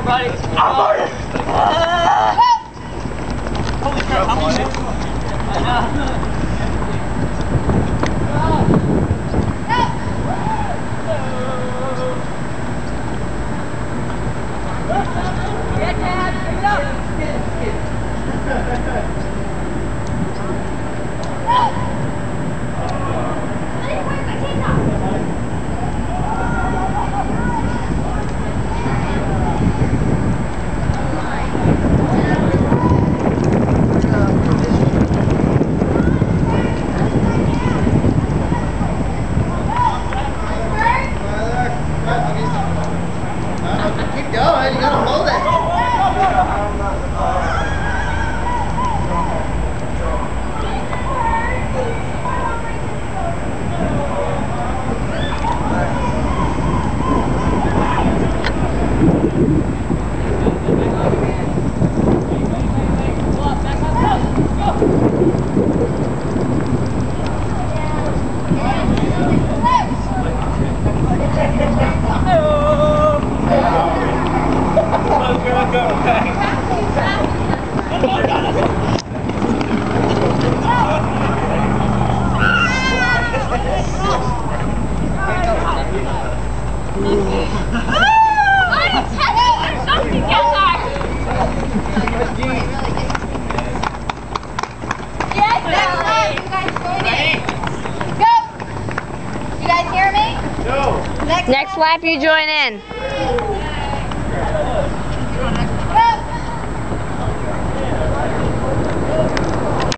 buddy. Holy crap, how many minutes? I know. Keep going, you gotta hold it. Next lap you join in.